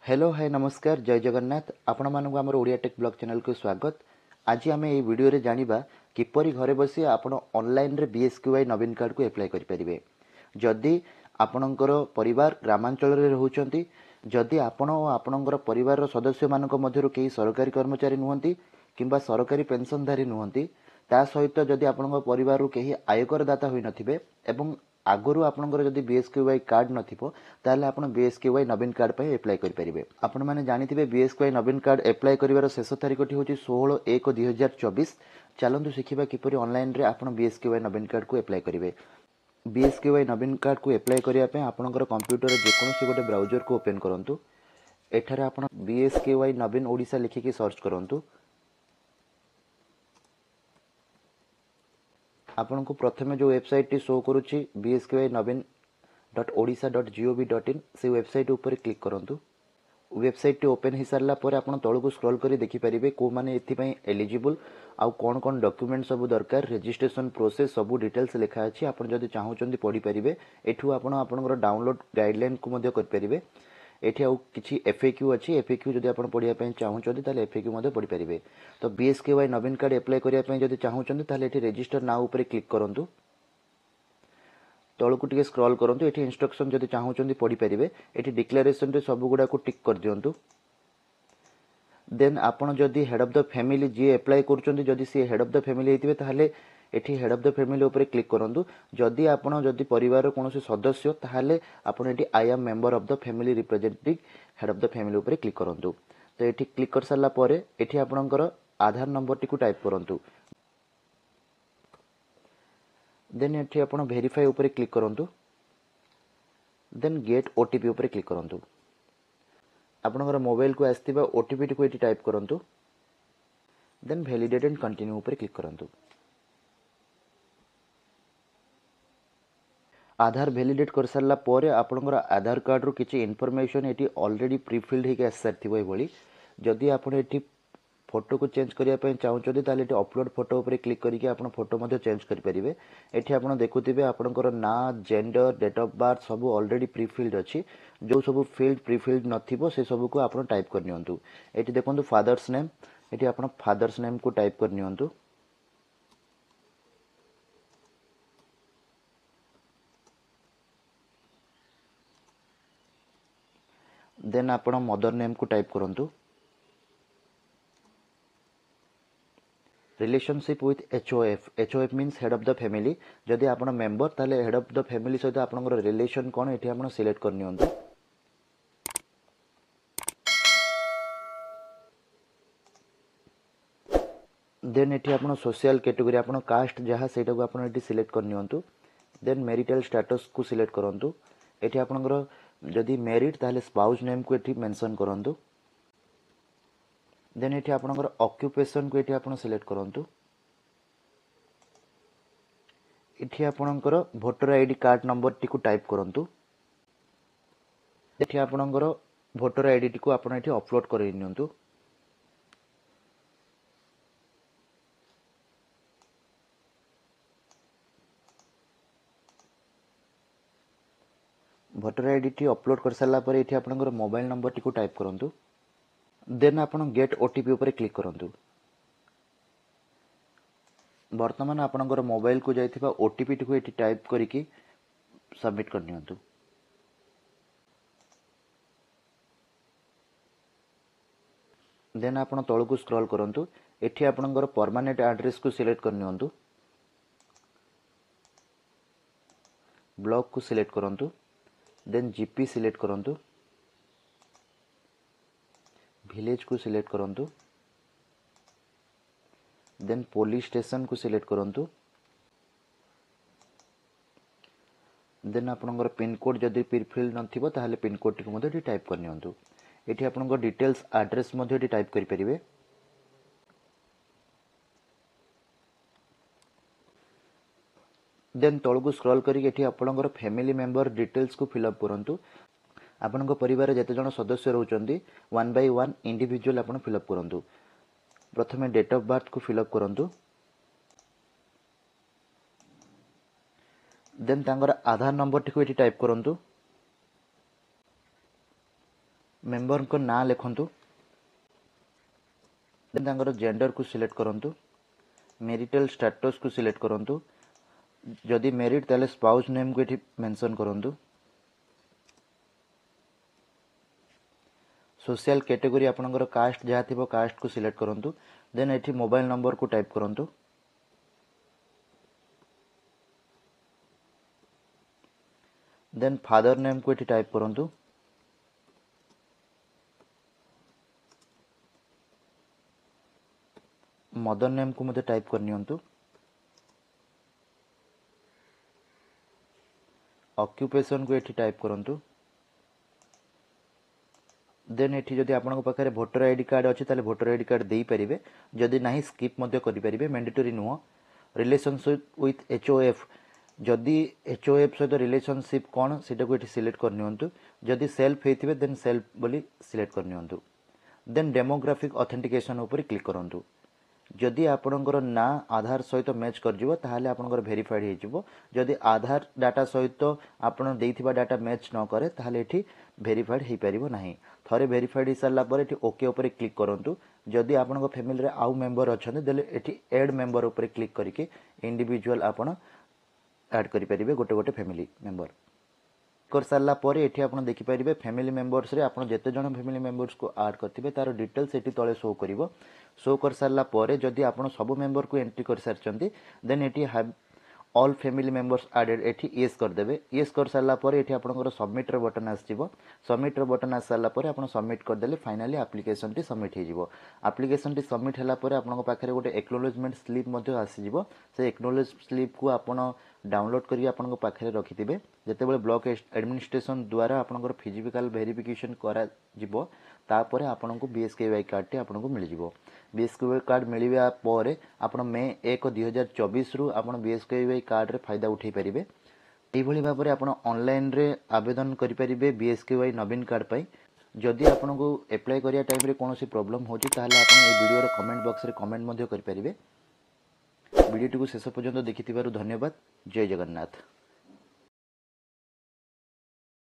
Hello hi नमस्कार जय जगन्नाथ आपण मानक आम ओडिया टेक ब्लॉग चैनल को स्वागत। आज आम ये वीडियो रे जानिबा किपरि घरे बसी आपण ऑनलाइन रे बीएसक्यूआई नवीन कार्ड को अप्लाई करि परिबे। जदि आपणकर परिवार ग्रामांचल रे रहउचंती, जदि आपण और आपणकर परिवार सदस्य मानक मध्यरु केही सरकारी कर्मचारी नुहंती किंबा सरकारी पेंशनधारी नुहंती, ता सहित जदि आपणकर परिवार केही आयकर दाता होई नथिबे एवं आगुरु आपणकर जदि बीएसक्यूआई कार्ड नथिबो ताले आपण बीएसक्यूआई नवीन कार्ड पय अप्लाई करि परिबे। आपण माने जानिथिबे बीएसक्यूआई नवीन कार्ड अप्लाई करिवार शेष तारिखटी होची 16/1/2024। चलंतु शिखिबा किपरि ऑनलाइन रे आपण बीएसक्यूआई नवीन कार्ड को अप्लाई करिवे। बीएसक्यूआई नवीन कार्ड को अप्लाई करिया पे आपणकर कंप्यूटर जे कोनोसी गोटे ब्राउजर को ओपन करंतु। एठारे आपण बीएसक्यूआई नवीन ओडिसा लिखिकी सर्च करंतु। आपन को प्रथमे जो वेबसाइट टी शो करूची bsqinavin.odisha.gov.in से वेबसाइट ऊपर क्लिक करंतु। वेबसाइट टी ओपन हो सारा पर आप तौक को स्क्रॉल करी देखि परिबे को माने एथिपई एलिजिबल आउ कोन कोन डॉक्यूमेंट सब दरकार रजिस्ट्रेशन प्रोसेस सब डिटेल्स लिखा अछि। आपण जदि चाहउचंदी पढी परिबे एठू आपण आपनकर डाउनलोड गाइडलाइन को मध्य कर परिबे। एठी आउ किछि एफएक्यू अछि। एफएक्यू जदि आपण पढिया पय चाहउचंदी ताले एफएक्यू मध्य पढी परिबे। तो बीएसक्यूआई नवीन कार्ड अप्लाई करिया पय जदि चाहउचंदी ताले एठी रजिस्टर नाउ ऊपर क्लिक करंतु। तळकु टिके स्क्रॉल करंतु। एठी इंस्ट्रक्शन जदि चाहउचंदी पढी परिबे। एठी डिक्लेरेशन रे सब गुडा को टिक कर दियंतु। देन आपण जदि हेड ऑफ द फैमिली जे अप्लाई करचंदी जदि सी हेड ऑफ द फैमिली हेतिबे ताले एठी हेड ऑफ द फैमिली ऊपर क्लिक करंतु। जदि आपण जदि परिवार कोनोसी सदस्य ताले आपण एठी I M member of the family representative head of the family ऊपर क्लिक करंतु। तो एठी क्लिक कर सारला परे एठी आपणकर आधार नंबर टी को टाइप करंतु। देन एठी आपण वेरीफाई ऊपर क्लिक करंतु। देन गेट ओटीपी ऊपर क्लिक करंतु। आपणकर मोबाइल को आस्तिबा ओटीपी टी को एठी टाइप करंतु। देन वैलिडेट एंड कंटिन्यू ऊपर क्लिक करंतु। आधार वैलिडेट कर सारला परे आपणकर आधार कार्ड रो किछि इन्फॉर्मेशन एठी ऑलरेडी प्रीफिल्ड हे के आसरथिबो एभली। जदि आपण एठी फोटो को चेंज करिया पय चाहउचोदी ताले एठी अपलोड फोटो ऊपर क्लिक करिके आपण फोटो मध्ये चेंज करि परिबे। एठी आपण देखुथिबे आपणकर ना जेंडर डेट ऑफ बर्थ सब ऑलरेडी प्रीफिल्ड अछि। जो सब फील्ड प्रीफिल्ड नथिबो से सब को आपण टाइप कर नियंतु। एठी देखंतु फादर्स नेम एठी आपण फादर्स नेम को टाइप कर नियंतु। देन आपण मदर नेम को टाइप करंतु। Relationship with HOF means head of the family. जदि आपण मेंबर ताले हेड ऑफ द फैमिली सहित आपनकर रिलेशन कोन एठी आपण सिलेक्ट कर नियंतु। देन एठी आपण सोशल कैटेगरी आपण कास्ट जहा सेटा को आपण एठी सिलेक्ट कर नियंतु। देन मैरिटल स्टेटस को सिलेक्ट करंतु। एठी आपनकर जदि मैरिड ताले स्पाउस नेम को एठी मेंशन करंतु। देन एठी आपनकर ऑक्युपेशन को एठी आपण सिलेक्ट करंतु। एठी आपनकर वोटर आईडी कार्ड नंबर टी को टाइप करंतु। एठी आपनकर वोटर आईडी टी को आपण एठी अपलोड करि नियंतु। वोटर आईडी टी अपलोड कर सारला पर एठी आपनकर मोबाइल नंबर टी को टाइप करंतु। देन आपण गेट ओटीपी ऊपर क्लिक करंतु। वर्तमान आपनकर मोबाइल को जाइथिबा ओटीपी टी को एठी टाइप करिकि सबमिट कर नियंतु। देन आपण तळ को स्क्रॉल करंतु। एठी आपनकर परमानेंट एड्रेस को सिलेक्ट कर नियंतु। ब्लॉक को सिलेक्ट करंतु। देन जीपी सिलेक्ट करंतु। विलेज को सिलेक्ट करंतु। देन पुलिस स्टेशन को सिलेक्ट करंतु। देन आपनकर पिन कोड जदि प्रीफिल्ड नथिबो ताहाले पिन कोड टी को मध्ये टाइप कर नियंतु। एठी आपनकर डिटेल्स एड्रेस मध्ये टाइप करि परिबे। देन तळ को स्क्रॉल करी एठी आपनकर फैमिली मेंबर डिटेल्स को फिल अप करंतु। आपनकर परिवार जते जण सदस्य रहउचंदी 1 बाय 1 इंडिविजुअल आपण फिल अप करंतु। प्रथमे डेट ऑफ बर्थ को फिल अप करंतु। देन तांगर आधार नंबर टी को एठी टाइप करंतु। मेंबर को ना लिखंतु देन तांकर जेंडर को सिलेक्ट करंतु मैरिटल स्टेटस को सिलेक्ट करंतु जदि मैरिड ताले स्पाउस नेम को एठी मेंशन करंतु सोशल कैटेगरी आपनकर कास्ट जहाँ थी कास्ट को सिलेक्ट करंतु देन एठी मोबाइल नंबर को टाइप करंतु देन फादर नेम को एठी टाइप करंतु मदर नेम को मते टाइप करनियंतु ऑक्युपेशन को एठी टाइप करंतु देन एठी जदि आपन पाखे भोटर आईडी कार्ड अच्छे ताले भोटर आईडी कार्ड दे पारिबे जदि नाही स्किप मध्य करि पारिबे मैंडेटरी नुह रिलेशनशिप विथ एचओएफ जदि एचओएफ सहित रिलेशनशिप कौन सेटा को एठी सिलेक्ट करनियंतु जदि सेल्फ हेतिबे देन सेल्फ बोली सिलेक्ट करनियंतु देन डेमोग्राफिक ऑथेंटिकेशन ऊपर क्लिक करंतु जदि आपनकर ना आधार सहित मैच कर जिवो ताहाले आपनकर वेरीफाइड हे जिवो जदि आधार डाटा सहित आपन देइथिबा डाटा मैच न करे ताहाले एठी वेरीफाइड हे परिबो नाही थरे वेरीफाइड हिसाला पर एठी ओके ऊपर क्लिक करंतु जदि आपन फैमिली रे आउ मेंबर अछन देले एठी ऐड मेंबर ऊपर क्लिक करके इंडिविजुअल आपन ऐड करि परिबे गोटे गोटे फैमिली मेंबर कर सारा पर एठी आपन देखि परिबे फैमिली मेंबर्स रे आपन जेते जण फैमिली मेंबर्स को ऐड करथिबे तार डिटेल्स एठी तळे शो करिवो शो कर सारा पर जदि आपन सब मेंबर को एंट्री कर सारचंती देन एठी have all family members added एठी यस कर देबे यस कर सारा पर एठी आपनकर सबमिट रे बटन आसीबो सबमिट रे बटन आस सारा पर आपन सबमिट कर देले फाइनली एप्लीकेशन टी सबमिट हे जिवो एप्लीकेशन टी सबमिट हला पर आपन पाखरे गोटे एक्नॉलेजमेंट स्लिप मध्ये आसी जिवो से एक्नॉलेज स्लिप को आपन डाउनलोड करी आपन पाखरे रखिथिबे जेते बेले ब्लॉक एडमिनिस्ट्रेशन द्वारा आपन फिजिकल वेरिफिकेशन करा जिवो तापर आपन को बीएसकेवाई कार्ड टी आपन को मिल जिवो बीएसकेवाई कार्ड मिलिबा पर आपन मे 1 2024 रु आपन बीएसकेवाई कार्ड रे फायदा उठै परिबे एभली भाव में आपन ऑनलाइन रे आवेदन करि परिबे बीएसकेवाई नवीन कार्ड पई जदि आपन को अप्लाई करिया टाइम रे कोनोसी प्रॉब्लम होची ताहले आपन ए वीडियो रे कमेंट बॉक्स रे कमेंट मध्ये करि परिबे वीडियो टी को शेष पर्यंत देखिथिबारु धन्यवाद जय जगन्नाथ।